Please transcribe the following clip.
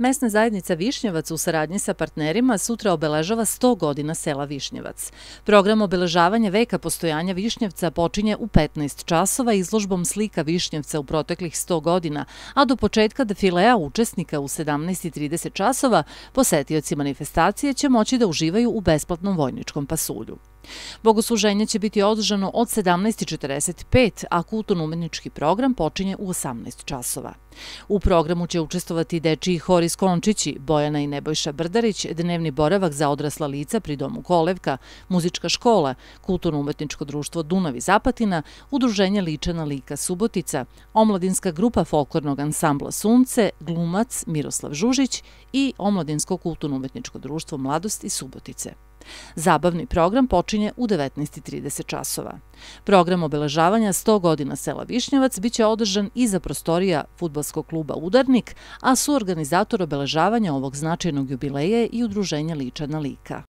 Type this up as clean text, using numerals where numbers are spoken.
Mesna zajednica Višnjevac u saradnji sa partnerima sutra obeležava 100 godina sela Višnjevac. Program obeležavanja veka postojanja Višnjevca počinje u 15 časova izložbom slika Višnjevca u proteklih 100 godina, a do početka defilea učesnika u 17:30 časova posetioci manifestacije će moći da uživaju u besplatnom vojničkom pasulju. Bogosluženje će biti održano od 17:45, a kulturno-umetnički program počinje u 18 časova. U programu će učestvovati dečiji hor iz Končići, Bojana i Nebojša Brdarić, dnevni boravak za odrasla lica pri domu Kolevka, muzička škola, kulturno-umetničko društvo Dunav iz Apatina, udruženje Ličana lika Subotica, omladinska grupa folklornog ansambla Sunce, glumac Miroslav Žužić i omladinsko kulturno-umetničko društvo Mladost iz Subotice. Zabavni program počinje u 19:30 časova. Program obeležavanja 100 godina sela Višnjevac biće održan iza prostorija fudbalskog kluba Udarnik, a suorganizator obeležavanja ovog značajnog jubileja je i udruženje Ličana lika.